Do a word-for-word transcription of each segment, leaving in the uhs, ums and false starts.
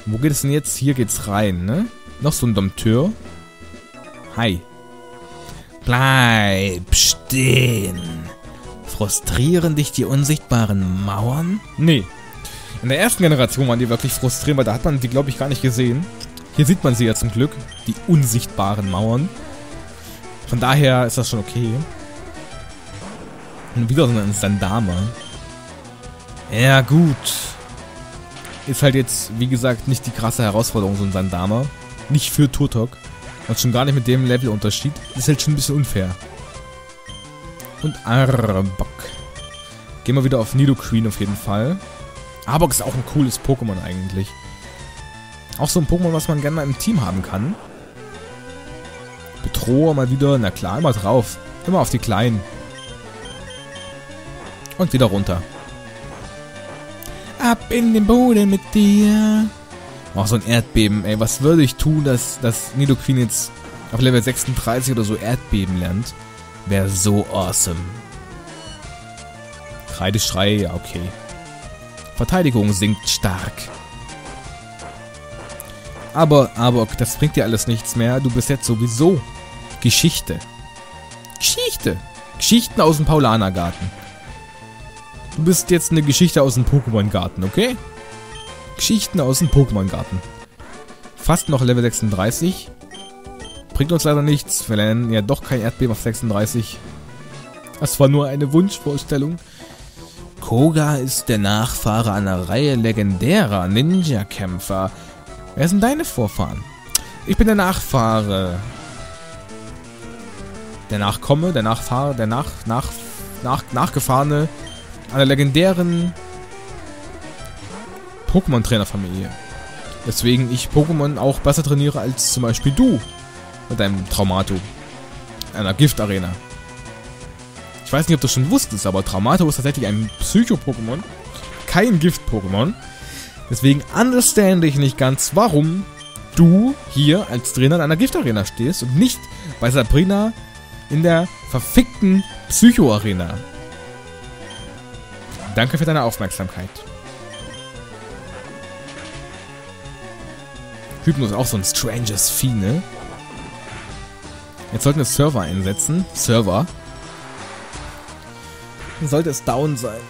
Wo geht es denn jetzt? Hier geht's rein, ne? Noch so ein Dompteur. Hi. Bleib stehen. Frustrieren dich die unsichtbaren Mauern? Nee. In der ersten Generation waren die wirklich frustrierend, weil da hat man die, glaube ich, gar nicht gesehen. Hier sieht man sie ja zum Glück. Die unsichtbaren Mauern. Von daher ist das schon okay. Und wieder so ein Sandama. Ja, gut. Ist halt jetzt, wie gesagt, nicht die krasse Herausforderung, so ein Sandama. Nicht für Turtok. Und schon gar nicht mit dem Levelunterschied. Ist halt schon ein bisschen unfair. Und Arbok. Gehen wir wieder auf Nidoqueen auf jeden Fall. Arbok ist auch ein cooles Pokémon eigentlich. Auch so ein Pokémon, was man gerne mal im Team haben kann. Bedroher mal wieder. Na klar, immer drauf. Immer auf die Kleinen. Und wieder runter. Ab in den Boden mit dir. Oh, so ein Erdbeben, ey. Was würde ich tun, dass, dass Nidoqueen jetzt auf Level sechsunddreißig oder so Erdbeben lernt? Wäre so awesome. Kreideschrei, ja, okay. Verteidigung sinkt stark. Aber, Arbok, das bringt dir alles nichts mehr. Du bist jetzt sowieso Geschichte. Geschichte. Geschichten aus dem Paulanergarten. Du bist jetzt eine Geschichte aus dem Pokémon-Garten, okay? Geschichten aus dem Pokémon-Garten. Fast noch Level sechsunddreißig. Bringt uns leider nichts. Wir lernen ja doch kein Erdbeben auf sechsunddreißig. Das war nur eine Wunschvorstellung. Koga ist der Nachfahre einer Reihe legendärer Ninja-Kämpfer. Wer sind deine Vorfahren? Ich bin der Nachfahre. Der Nachkomme, der Nachfahre, der Nach... Nach... Nach... Nachgefahrene einer legendären Pokémon-Trainer-Familie. Weswegen ich Pokémon auch besser trainiere als zum Beispiel du. Mit deinem Traumato. Einer Giftarena. Ich weiß nicht, ob du schon wusstest, aber Traumato ist tatsächlich ein Psycho-Pokémon. Kein Gift-Pokémon. Deswegen understande ich nicht ganz, warum du hier als Trainer in einer Giftarena stehst und nicht bei Sabrina in der verfickten Psycho-Arena. Danke für deine Aufmerksamkeit. Hypno ist auch so ein stranges Vieh, ne? Jetzt sollten wir Server einsetzen. Server. Dann sollte es down sein.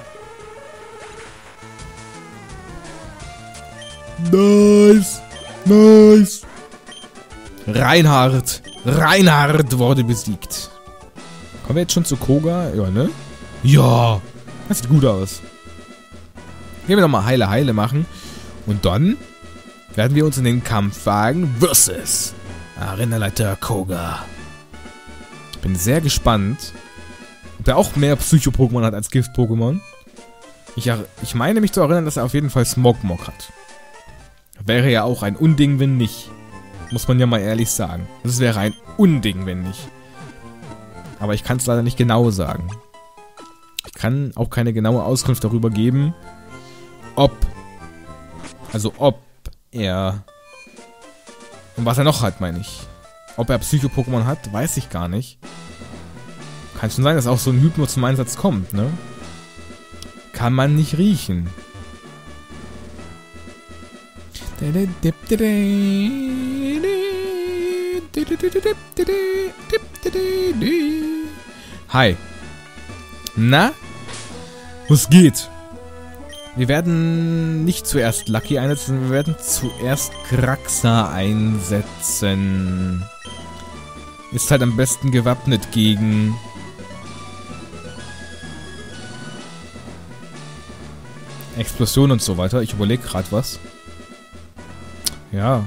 Nice. Nice. Reinhard. Reinhard wurde besiegt. Kommen wir jetzt schon zu Koga? Ja, ne? Ja. Das sieht gut aus. Gehen wir nochmal Heile Heile machen. Und dann werden wir uns in den Kampf wagen versus Arenaleiter Koga. Ich bin sehr gespannt, ob er auch mehr Psycho-Pokémon hat als Gift-Pokémon. Ich, ich meine mich zu erinnern, dass er auf jeden Fall Smogmog hat. Wäre ja auch ein Unding, wenn nicht. Muss man ja mal ehrlich sagen. Das wäre ein Unding, wenn nicht. Aber ich kann es leider nicht genau sagen. Ich kann auch keine genaue Auskunft darüber geben, ob, also ob er, und was er noch hat, meine ich. Ob er Psycho-Pokémon hat, weiß ich gar nicht. Kann schon sein, dass auch so ein Hypno zum Einsatz kommt, ne? Kann man nicht riechen. Hi. Na? Was geht? Wir werden nicht zuerst Lucky einsetzen, wir werden zuerst Graxa einsetzen. Ist halt am besten gewappnet gegen Explosion und so weiter. Ich überlege gerade was. Ja.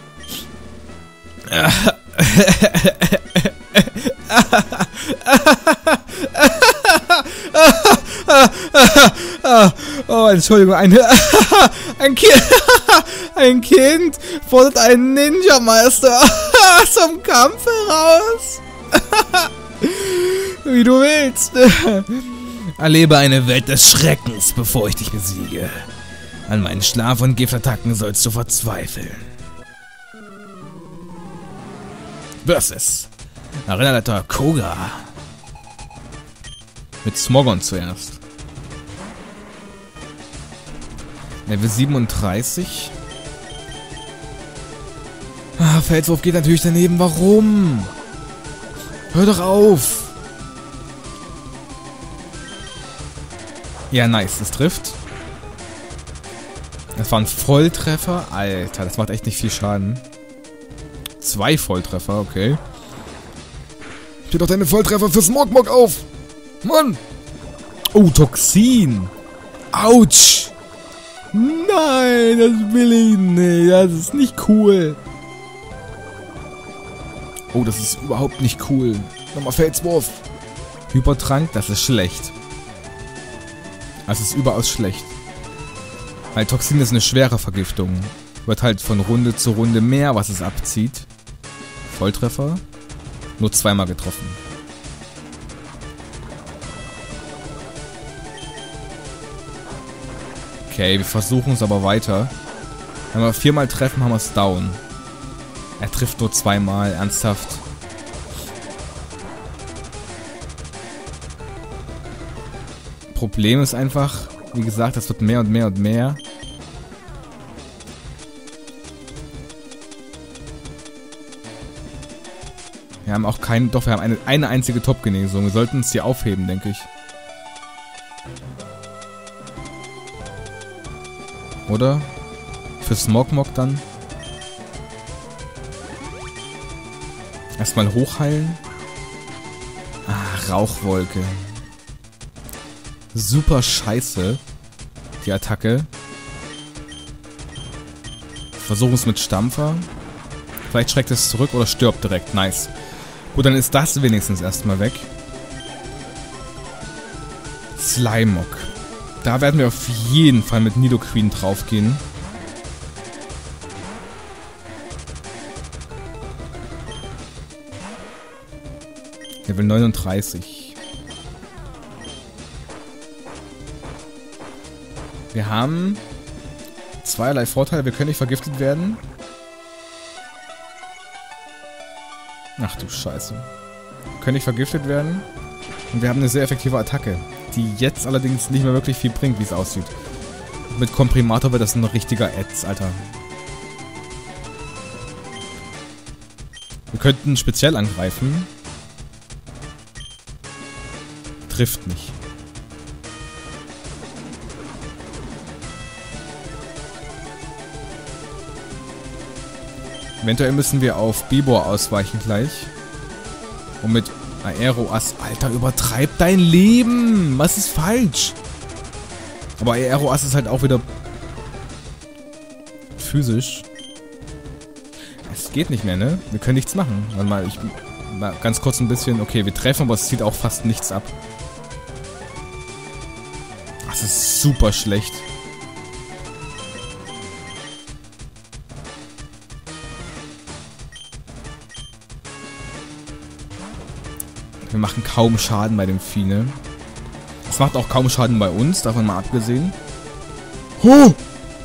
Oh, Entschuldigung, ein, ein Kind, ein Kind fordert einen Ninja-Meister zum Kampf heraus. Wie du willst. Erlebe eine Welt des Schreckens, bevor ich dich besiege. An meinen Schlaf- und Giftattacken sollst du verzweifeln. Versus Arenaleiter Koga. Mit Smogon zuerst. Level siebenunddreißig. Felswurf geht natürlich daneben. Warum? Hör doch auf. Ja, nice. Das trifft. Das war ein Volltreffer. Alter, das macht echt nicht viel Schaden. Zwei Volltreffer, okay. Steht doch deine Volltreffer für Smogmog auf. Mann. Oh, Toxin. Autsch. Nein, das will ich nicht. Das ist nicht cool. Oh, das ist überhaupt nicht cool. Nochmal Felswurf. Hypertrank, das ist schlecht. Das ist überaus schlecht. Weil Toxin ist eine schwere Vergiftung. Wird halt von Runde zu Runde mehr, was es abzieht. Volltreffer. Nur zweimal getroffen. Okay, wir versuchen es aber weiter. Wenn wir viermal treffen, haben wir es down. Er trifft nur zweimal, ernsthaft. Problem ist einfach, wie gesagt, das wird mehr und mehr und mehr. Wir haben auch keinen, doch wir haben eine, eine einzige Top-Genesung. Wir sollten uns die aufheben, denke ich. Oder? Für Smogmog dann. Erstmal hochheilen. Ah, Rauchwolke. Super scheiße. Die Attacke. Versuchen es mit Stampfer. Vielleicht schreckt es zurück oder stirbt direkt. Nice. Gut, dann ist das wenigstens erstmal weg. Slimog. Da werden wir auf jeden Fall mit Nidoqueen draufgehen. Level neununddreißig. Wir haben zweierlei Vorteile. Wir können nicht vergiftet werden. Ach du Scheiße. Wir können nicht vergiftet werden. Und wir haben eine sehr effektive Attacke, die jetzt allerdings nicht mehr wirklich viel bringt, wie es aussieht. Mit Komprimator wird das ein richtiger Ads, Alter. Wir könnten speziell angreifen. Trifft nicht. Eventuell müssen wir auf Bibor ausweichen gleich. Und mit Aeroass... Alter, übertreib dein Leben! Was ist falsch? Aber Aeroass ist halt auch wieder... physisch. Es geht nicht mehr, ne? Wir können nichts machen. Warte mal, ich... mal ganz kurz ein bisschen... Okay, wir treffen, aber es zieht auch fast nichts ab. Das ist super schlecht. Wir machen kaum Schaden bei dem Vieh, ne? Es macht auch kaum Schaden bei uns, davon mal abgesehen. Huh!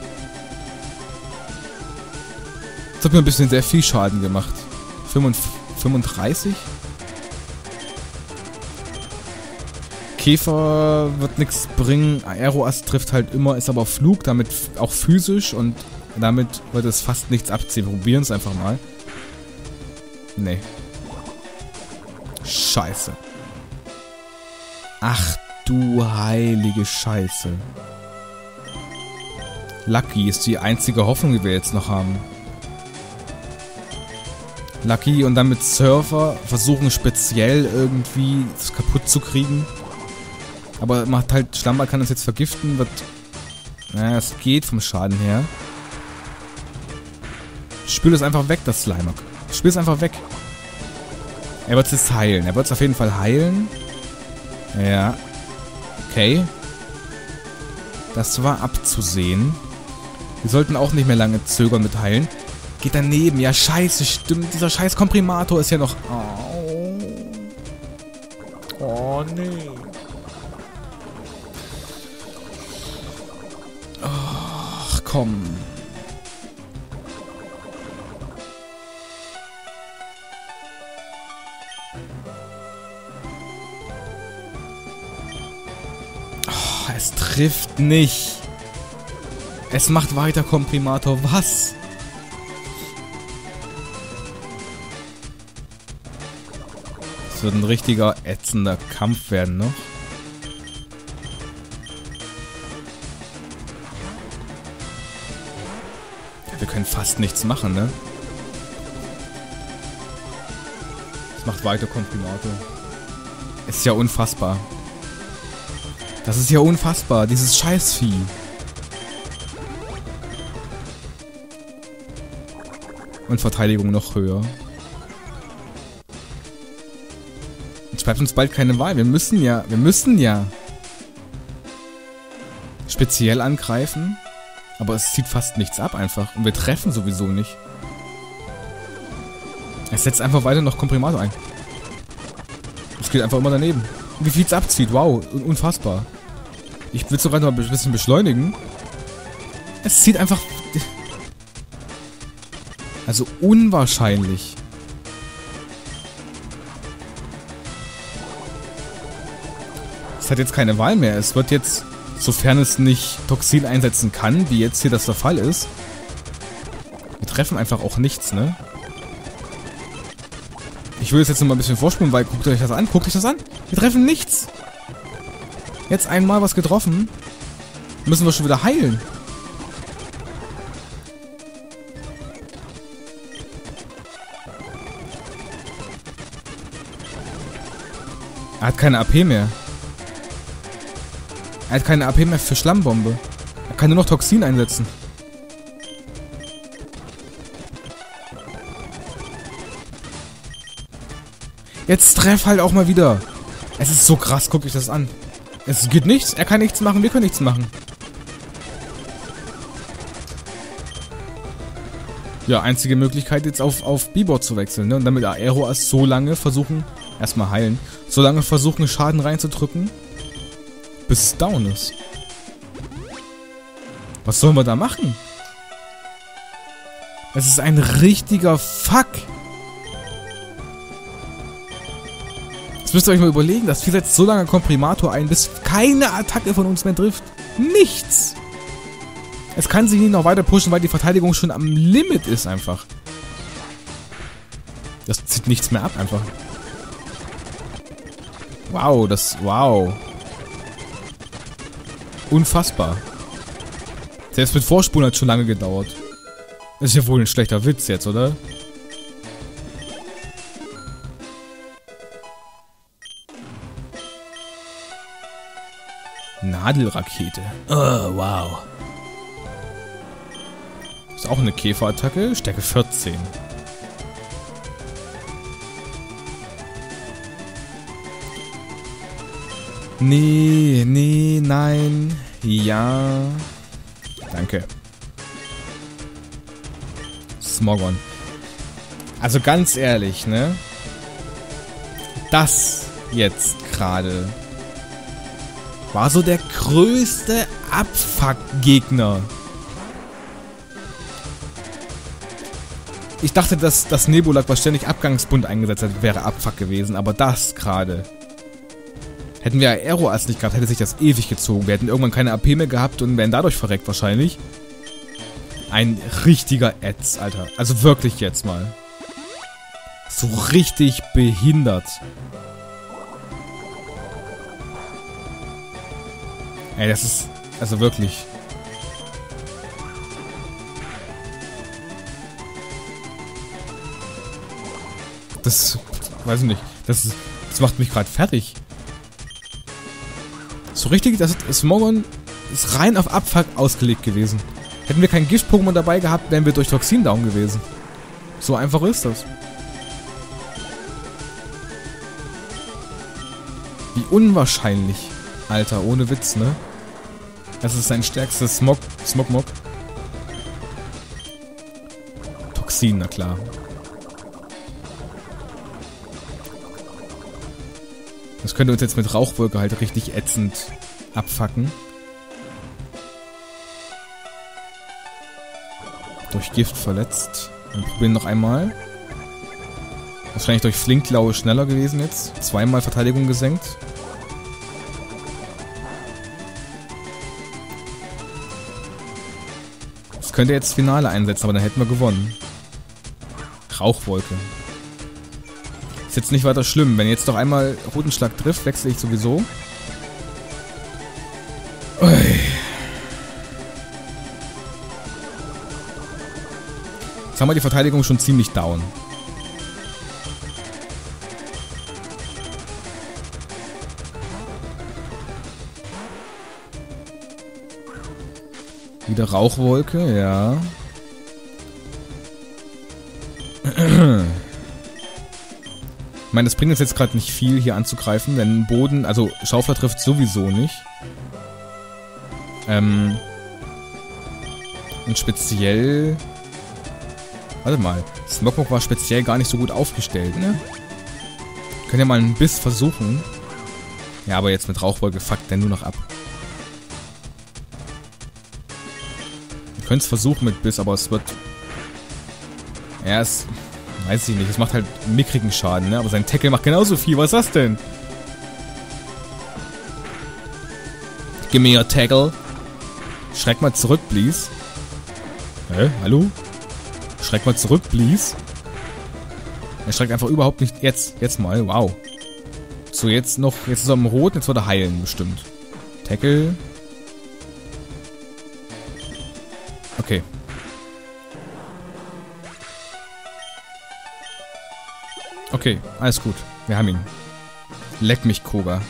Das hat mir ein bisschen sehr viel Schaden gemacht. fünfunddreißig? Käfer wird nichts bringen. Aeroass trifft halt immer, ist aber Flug, damit auch physisch und damit wird es fast nichts abziehen. Wir probieren es einfach mal. Nee. Scheiße. Ach du heilige Scheiße. Lucky ist die einzige Hoffnung, die wir jetzt noch haben. Lucky und dann mit Surfer versuchen speziell irgendwie das kaputt zu kriegen. Aber macht halt, Schlammball kann uns jetzt vergiften, wird... Naja, es geht vom Schaden her. Spül es einfach weg, das Slimog. Spül es einfach weg. Er wird es jetzt heilen. Er wird es auf jeden Fall heilen. Ja. Okay. Das war abzusehen. Wir sollten auch nicht mehr lange zögern mit heilen. Geht daneben. Ja, scheiße, stimmt. Dieser scheiß Komprimator ist ja noch... Oh, oh nee. Ach, komm. Oh, es trifft nicht. Es macht weiter Komprimator. Was? Das wird ein richtiger ätzender Kampf werden noch. Wir können fast nichts machen, ne? Das macht weiter Komprimator. Ist ja unfassbar. Das ist ja unfassbar, dieses Scheißvieh. Und Verteidigung noch höher. Jetzt bleibt uns bald keine Wahl. Wir müssen ja, wir müssen ja speziell angreifen. Aber es zieht fast nichts ab einfach. Und wir treffen sowieso nicht. Es setzt einfach weiter noch Komprimator ein. Es geht einfach immer daneben. Wie viel es abzieht, wow, unfassbar. Ich will sogar noch ein bisschen beschleunigen. Es zieht einfach... Also unwahrscheinlich. Es hat jetzt keine Wahl mehr. Es wird jetzt, sofern es nicht Toxin einsetzen kann, wie jetzt hier das der Fall ist. Wir treffen einfach auch nichts, ne? Ich will es jetzt noch mal ein bisschen vorspulen, weil guckt euch das an, guckt euch das an. Wir treffen nichts. Jetzt einmal was getroffen. Müssen wir schon wieder heilen. Er hat keine A P mehr. Er hat keine A P mehr für Schlammbombe. Er kann nur noch Toxin einsetzen. Jetzt treff halt auch mal wieder. Es ist so krass, guckt euch das an. Es geht nichts, er kann nichts machen, wir können nichts machen. Ja, einzige Möglichkeit jetzt auf, auf B-Board zu wechseln, ne? Und damit Aero erst so lange versuchen, erstmal heilen, so lange versuchen Schaden reinzudrücken, bis es down ist. Was sollen wir da machen? Es ist ein richtiger Fuck. Jetzt müsst ihr euch mal überlegen, das Vieh setzt so lange Komprimator ein, bis keine Attacke von uns mehr trifft. Nichts. Es kann sich nicht noch weiter pushen, weil die Verteidigung schon am Limit ist einfach. Das zieht nichts mehr ab einfach. Wow, das... Wow. Unfassbar. Selbst mit Vorspulen hat es schon lange gedauert. Das ist ja wohl ein schlechter Witz jetzt, oder? Nadelrakete. Oh, wow. Ist auch eine Käferattacke. Stärke vierzehn. Nee, nee, nein. Ja. Danke. Smogon. Also ganz ehrlich, ne? Das jetzt gerade war so der größte Abfuck-Gegner. Ich dachte, dass das Nebulak, was ständig Abgangsbund eingesetzt hat, wäre Abfuck gewesen, aber das gerade. Hätten wir Aero-Ass nicht gehabt, hätte sich das ewig gezogen. Wir hätten irgendwann keine A P mehr gehabt und wären dadurch verreckt wahrscheinlich. Ein richtiger Ätz, Alter. Also wirklich jetzt mal. So richtig behindert. Ey, das ist... Also wirklich... Das... Weiß ich nicht. Das, das macht mich gerade fertig. So richtig, das ist... Smogon ist rein auf Abfuck ausgelegt gewesen. Hätten wir kein Gift-Pokémon dabei gehabt, wären wir durch Toxin down gewesen. So einfach ist das. Wie unwahrscheinlich. Alter, ohne Witz, ne? Das ist sein stärkstes Smog... Smogmog. Toxin, na klar. Das könnte uns jetzt mit Rauchwolke halt richtig ätzend abfacken. Durch Gift verletzt. Wir probieren noch einmal. Wahrscheinlich durch Flinkklaue schneller gewesen jetzt. Zweimal Verteidigung gesenkt. Das könnte jetzt Finale einsetzen, aber dann hätten wir gewonnen. Rauchwolke. Ist jetzt nicht weiter schlimm. Wenn jetzt doch einmal roten Schlag trifft, wechsle ich sowieso. Ui. Jetzt haben wir die Verteidigung schon ziemlich down. Wieder Rauchwolke, ja. Ich meine, das bringt uns jetzt gerade nicht viel, hier anzugreifen, denn Boden, also Schaufler trifft sowieso nicht. Ähm. Und speziell... Warte mal, Smogmog war speziell gar nicht so gut aufgestellt, ne? Können ja mal einen Biss versuchen. Ja, aber jetzt mit Rauchwolke fuckt der nur noch ab. Wir können es versuchen mit Biss, aber es wird... Ja, es... Weiß ich nicht, es macht halt mickrigen Schaden, ne? Aber sein Tackle macht genauso viel. Was ist das denn? Give me your Tackle. Schreck mal zurück, please. Hä? Hallo? Schreck mal zurück, please. Er schreckt einfach überhaupt nicht. Jetzt, jetzt mal, wow. So, jetzt noch, jetzt ist er im Rot, jetzt wird er heilen, bestimmt. Tackle. Okay. Okay, alles gut. Wir haben ihn. Leck mich, Koga.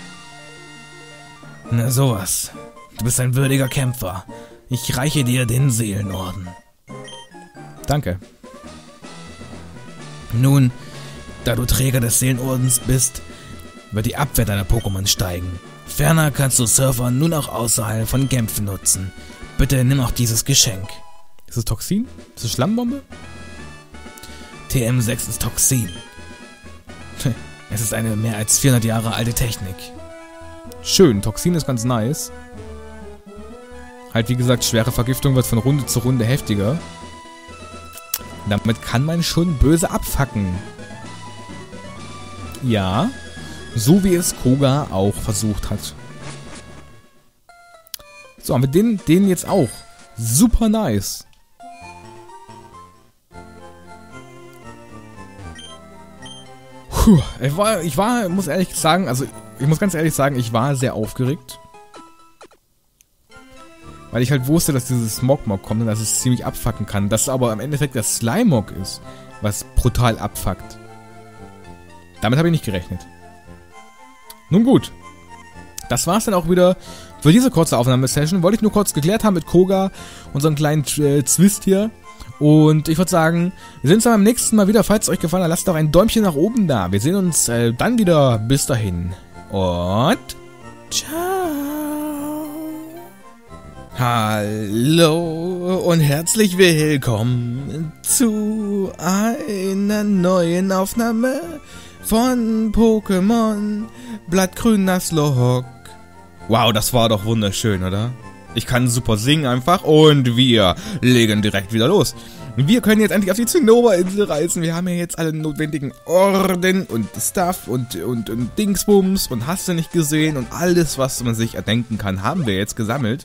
Na sowas. Du bist ein würdiger Kämpfer. Ich reiche dir den Seelenorden. Danke. Nun, da du Träger des Seelenordens bist, wird die Abwehr deiner Pokémon steigen. Ferner kannst du Surfer nun auch außerhalb von Kämpfen nutzen. Bitte nimm auch dieses Geschenk. Ist es Toxin? Ist es Schlammbombe? T M sechs ist Toxin. Es ist eine mehr als vierhundert Jahre alte Technik. Schön, Toxin ist ganz nice. Halt wie gesagt, schwere Vergiftung wird von Runde zu Runde heftiger. Damit kann man schon böse abfacken. Ja, so wie es Koga auch versucht hat. So, haben wir den, den jetzt auch. Super nice. Puh, ich war, ich war, muss ehrlich sagen, also ich muss ganz ehrlich sagen, ich war sehr aufgeregt. Weil ich halt wusste, dass dieses Smogmog kommt und dass es ziemlich abfucken kann. Dass es aber im Endeffekt das Slimog ist, was brutal abfuckt. Damit habe ich nicht gerechnet. Nun gut. Das war's dann auch wieder für diese kurze Aufnahmesession. Wollte ich nur kurz geklärt haben mit Koga, unseren kleinen äh, Zwist hier. Und ich würde sagen, wir sehen uns dann beim nächsten Mal wieder. Falls es euch gefallen hat, lasst doch ein Däumchen nach oben da. Wir sehen uns äh, dann wieder. Bis dahin. Und ciao. Hallo und herzlich willkommen zu einer neuen Aufnahme von Pokémon Blattgrün Nuzlocke. Wow, das war doch wunderschön, oder? Ich kann super singen einfach und wir legen direkt wieder los. Wir können jetzt endlich auf die Zinnoberinsel reisen. Wir haben ja jetzt alle notwendigen Orden und Stuff und, und, und Dingsbums und hast du nicht gesehen und alles, was man sich erdenken kann, haben wir jetzt gesammelt.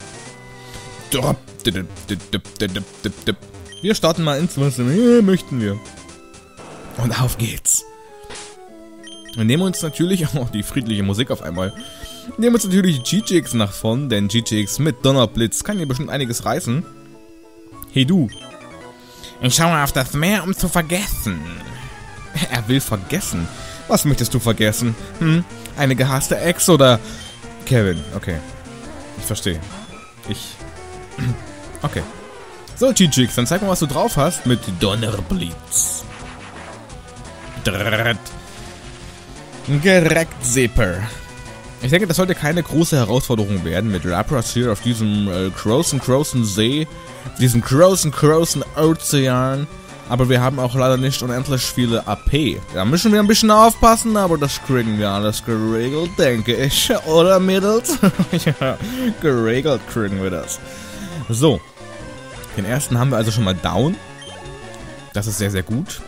Wir starten mal ins Wasser. Ja, möchten wir. Und auf geht's. Wir nehmen uns natürlich, oh, die friedliche Musik auf einmal. Wir nehmen uns natürlich G G X nach vorn, denn G G X mit Donnerblitz kann hier bestimmt einiges reißen. Hey du. Ich schaue auf das Meer, um zu vergessen. Er will vergessen. Was möchtest du vergessen? Hm? Eine gehasste Ex oder... Kevin, okay. Ich verstehe. Ich... Okay. So, G G X, dann zeig mal, was du drauf hast mit Donnerblitz. Drrrt. Gerekt Zipper. Ich denke, das sollte keine große Herausforderung werden mit Lapras hier auf diesem äh, großen, großen See, diesem großen, großen Ozean. Aber wir haben auch leider nicht unendlich viele A P. Da müssen wir ein bisschen aufpassen, aber das kriegen wir alles geregelt, denke ich. Oder, Mädels? Ja, geregelt kriegen wir das. So. Den ersten haben wir also schon mal down. Das ist sehr, sehr gut.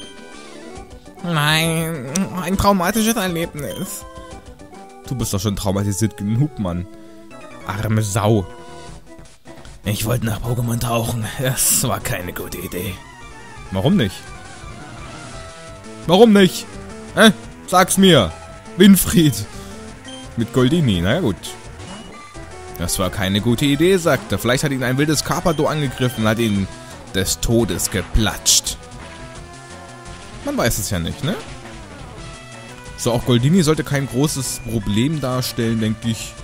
Nein, ein traumatisches Erlebnis. Du bist doch schon traumatisiert genug, Mann. Arme Sau. Ich wollte nach Pokémon tauchen. Das war keine gute Idee. Warum nicht? Warum nicht? Hä? Sag's mir. Winfried. Mit Goldini, naja gut. Das war keine gute Idee, sagt er. Vielleicht hat ihn ein wildes Carpador angegriffen und hat ihn des Todes geplatscht. Man weiß es ja nicht, ne? So, auch Goldini sollte kein großes Problem darstellen, denke ich.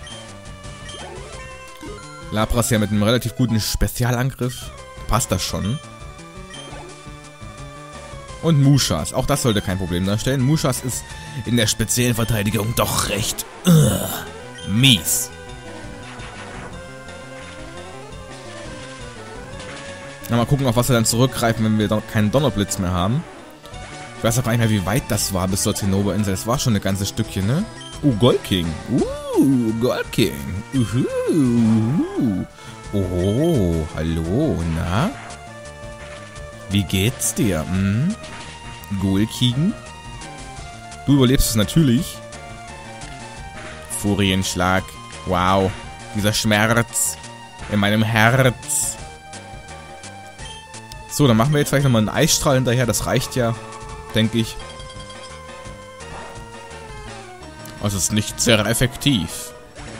Lapras ja mit einem relativ guten Spezialangriff. Passt das schon. Und Mushas. Auch das sollte kein Problem darstellen. Mushas ist in der speziellen Verteidigung doch recht uh, mies. Na, mal gucken, auf was wir dann zurückgreifen, wenn wir doch keinen Donnerblitz mehr haben. Ich weiß auch gar nicht mehr, wie weit das war bis zur Zinnoberinsel. Das war schon ein ganzes Stückchen, ne? Uh, Goldking. Uh, Goldking. Uhu. Oh, hallo, na? Wie geht's dir, hm? Goldking? Du überlebst es natürlich. Furienschlag. Wow. Dieser Schmerz in meinem Herz. So, dann machen wir jetzt vielleicht nochmal einen Eisstrahl hinterher. Das reicht ja, denke ich. Also es ist nicht sehr effektiv.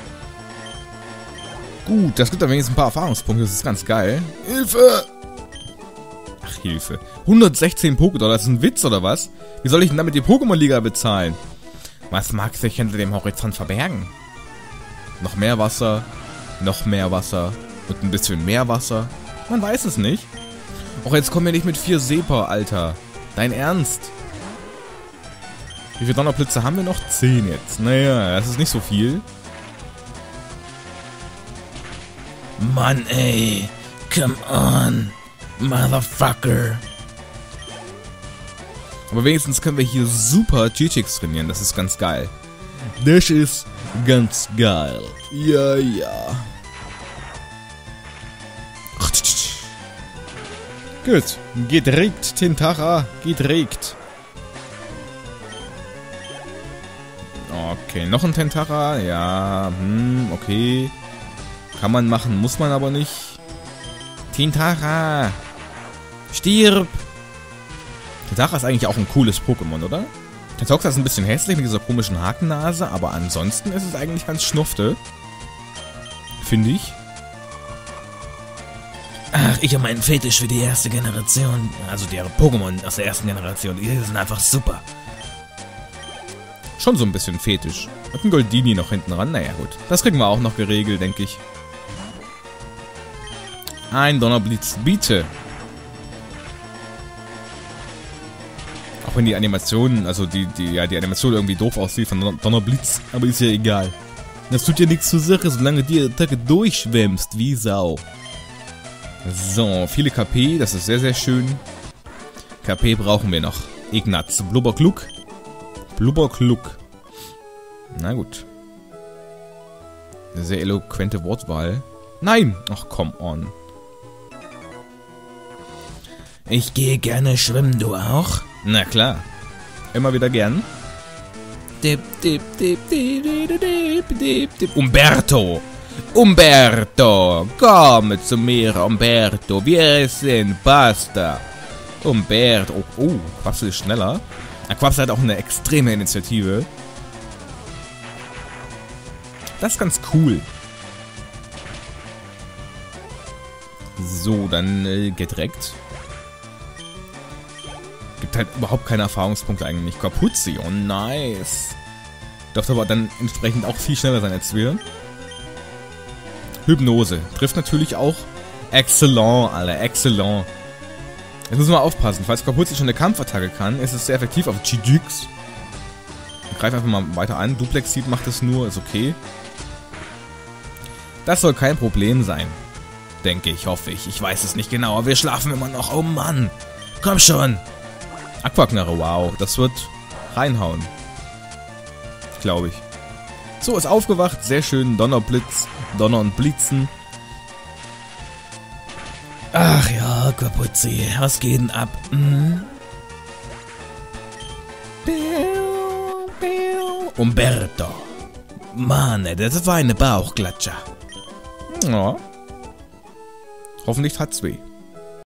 Gut, das gibt dann wenigstens ein paar Erfahrungspunkte. Das ist ganz geil. Hilfe! Ach, Hilfe. hundertsechzehn Pokédollar, das ist ein Witz, oder was? Wie soll ich denn damit die Pokémon-Liga bezahlen? Was mag sich hinter dem Horizont verbergen? Noch mehr Wasser, noch mehr Wasser und ein bisschen mehr Wasser. Man weiß es nicht. Och, jetzt kommen wir nicht mit vier Sepa, Alter. Dein Ernst? Wie viele Donnerblitze haben wir noch? zehn jetzt. Naja, das ist nicht so viel. Mann, ey. Come on. Motherfucker. Aber wenigstens können wir hier super G-Chicks trainieren. Das ist ganz geil. Das ist ganz geil. Ja, ja. Gut. Gedregt, Tintara. Gedregt. Okay, noch ein Tentara. Ja, hm, okay. Kann man machen, muss man aber nicht. Tintara. Stirb. Tentara ist eigentlich auch ein cooles Pokémon, oder? Tentoxa ist ein bisschen hässlich mit dieser komischen Hakennase, aber ansonsten ist es eigentlich ganz schnufte. Finde ich. Ach, ich habe meinen Fetisch für die erste Generation. Also die Pokémon aus der ersten Generation. Die sind einfach super. Schon so ein bisschen Fetisch. Mit einem Goldini noch hinten ran. Naja, gut. Das kriegen wir auch noch geregelt, denke ich. Ein Donnerblitz, bitte. Auch wenn die Animation, also die, die, ja, die Animation irgendwie doof aussieht von Donnerblitz, aber ist ja egal. Das tut ja nichts zur Sache, solange die Attacke durchschwemmst, wie Sau. So, viele K P, das ist sehr, sehr schön. K P brauchen wir noch. Ignaz, Blubberklug. Blubberklug. Na gut. Eine sehr eloquente Wortwahl. Nein! Ach, come on. Ich gehe gerne schwimmen, du auch? Na klar. Immer wieder gern. Dip, dip, dip, dip, dip, dip, dip, dip. Umberto! Umberto! Komm zu mir, Umberto! Wir sind basta! Umberto! Oh, oh, Quapsel ist schneller. Ja, Quapsel hat auch eine extreme Initiative. Das ist ganz cool. So, dann äh, gedreckt. Gibt halt überhaupt keine Erfahrungspunkte eigentlich. Capuzzi, oh nice. Dürfte aber dann entsprechend auch viel schneller sein als wir. Hypnose. Trifft natürlich auch. Excellent, Alter, excellent. Jetzt müssen wir aufpassen. Falls Capuzzi schon eine Kampfattacke kann, ist es sehr effektiv auf G-Dux. Greif einfach mal weiter an. Duplexit macht es nur, ist okay. Das soll kein Problem sein. Denke ich, hoffe ich. Ich weiß es nicht genau, aber wir schlafen immer noch. Oh Mann. Komm schon. Aquaknarre, wow. Das wird reinhauen. Glaube ich. So, ist aufgewacht. Sehr schön. Donnerblitz. Donner und Blitzen. Ach ja, Capuzzi. Was geht denn ab? Hm? Umberto. Mann, das war eine Bauchklatscher. Ja. Hoffentlich hat's weh.